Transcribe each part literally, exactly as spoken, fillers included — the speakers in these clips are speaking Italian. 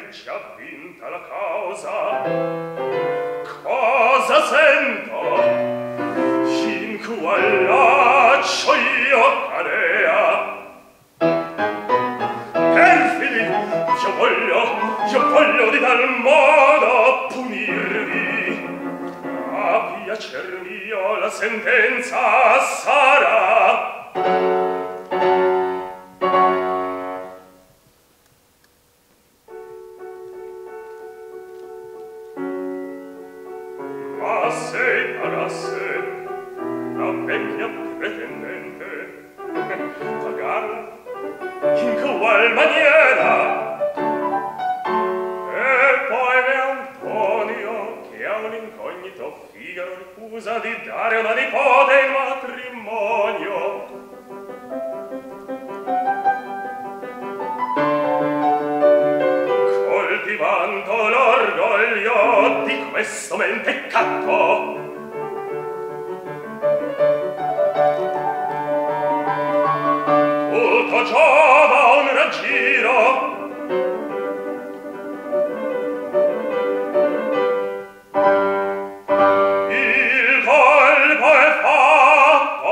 è già vinta la causa. Cosa sento? In qual laccio io cadea. Perfidi, io voglio, io voglio di tal modo punirvi. A piacer mio la sentenza sarà. Ma se pagasse la vecchia pretendente pagarla in qual maniera? E poi v'è Antonio che a un incognito Figaro ricusa di dare una nipote in matrimonio. Coltivando l'orgoglio di questo mentecatto, tutto giova un raggiro. Il colpo è fatto.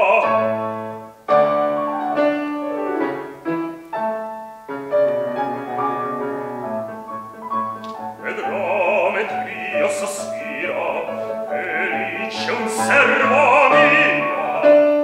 Vedrò mentre io sospiro e lì c'è un servo mio.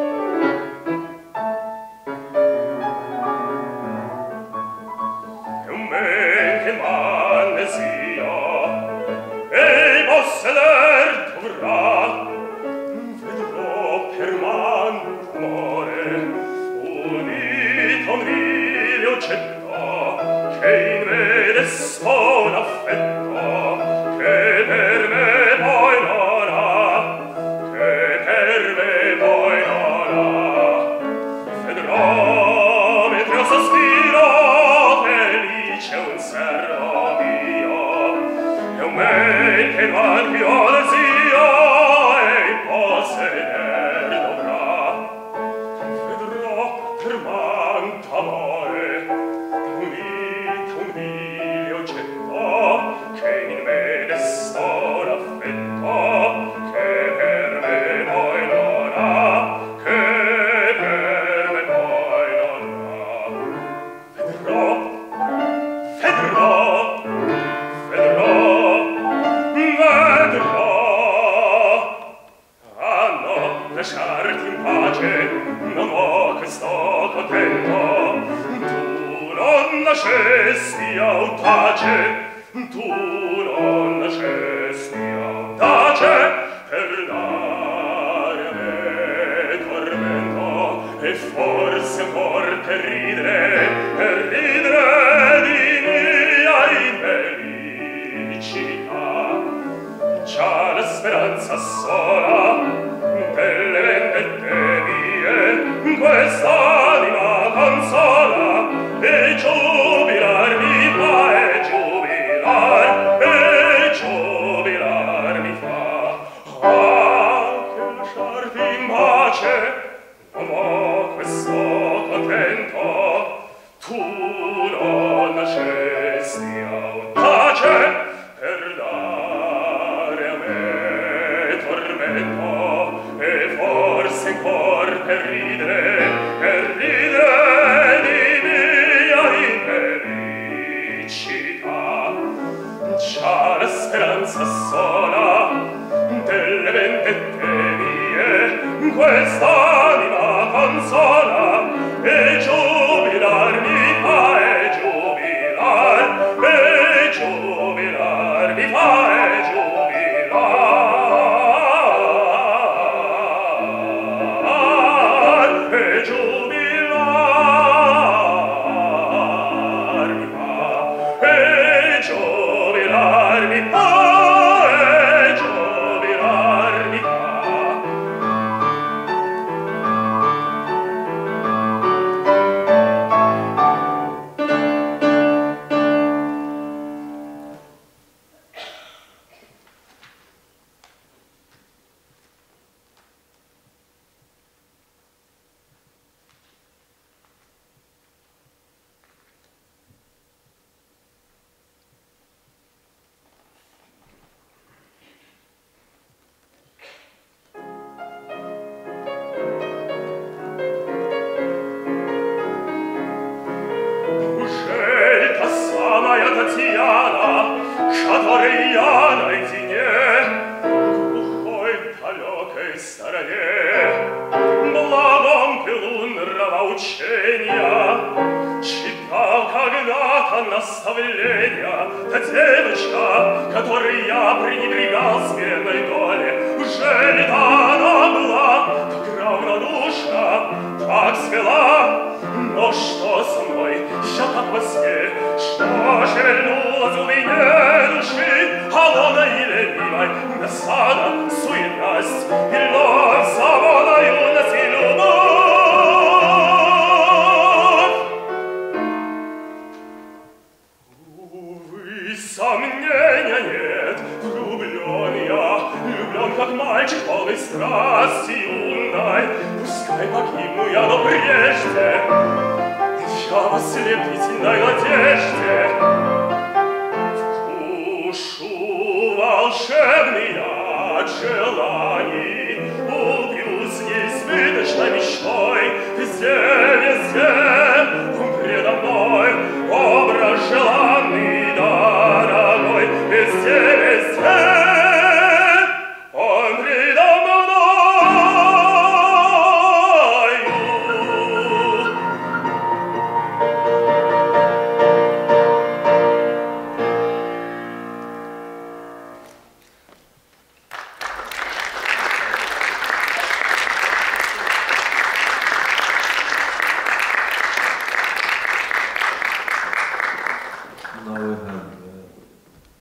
È un men che m'annesia e posseder dovrà. Vedrò per man d'amore unito un vile oggetto che in me destò un affetto che per me poi non ha, che per me poi non ha. Vedrò mentre io sospiro felice un servo mio, e un men che mal più desio e posseder dovrà. Vedrò per man d'amore unito un vile oggetto che in me destò l'affetto che per me poi non ha, che per me poi non ha. Vedrò, vedrò, vedrò, vedrò. Ah no, lasciarti in pace, non ho che sto contento. Tu non nascesti audace, tu non nascesti audace per dare a me tormento e forse ancor per ridere, per ridere di mia infelicità. Già la speranza sola delle vendette mie quest'anima consola e giubilar mi fa, e giubilar, e giubilar mi fa. Anche lasciarti in pace non ho questo contento. Tu non nascesti audace per dare a me tormento e forse ancor per ridere, per ridere di mia infelicità. Già la speranza sola delle vendette mie quest'anima consola e giubilar mi fa, e giubilar, e giubilar mi fa, e giubilar, e giubilar mi fa, e giubilar mi fa, e giubilar mi fa. учения. Читал когда-то наставления, та девочка, которой я пренебрегал сменной доле, уже не та она была, так равнодушна, так смела. Но что со мной? Я как во сне, что шевельнулось в глубине души, холодно и ленивой, досада, суетность, и вновь свобода, юность и любовь. Увы, сомнения нет, влюблен я, влюблен, как мальчик, полный страсти юной. Пускай погибну я, но прежде я в ослепительной надежде вкушу волшебный яд желаний, упьюсь неизбыточной мечтой, везде, везде